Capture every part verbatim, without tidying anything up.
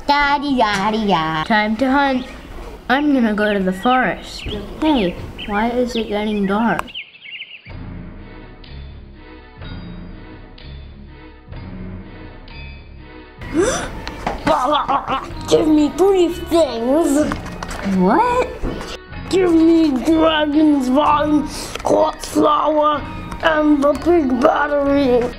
Da-dee-da-dee-da. Time to hunt. I'm gonna go to the forest. Hey, why is it getting dark? Give me three things. What? Give me dragon's vine, quartz flower, and the big battery.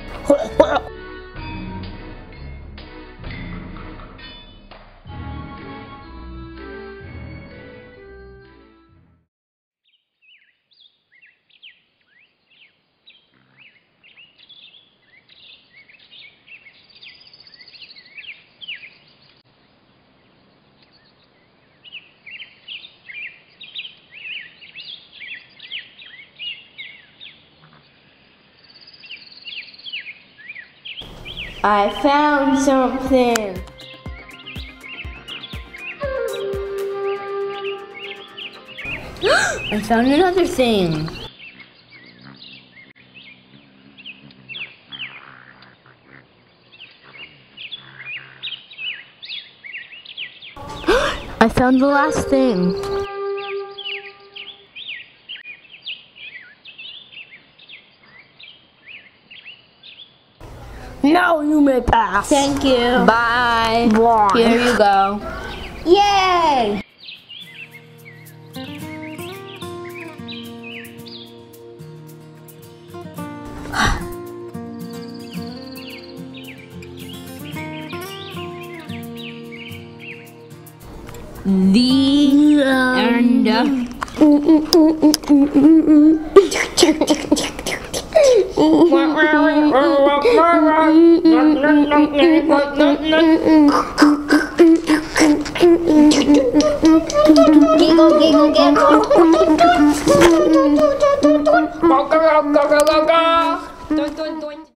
I found something. I found another thing. I found the last thing. Now you may pass. Thank you. Bye. Bye. Here you go. Yay! The Giggle, giggle, giggle.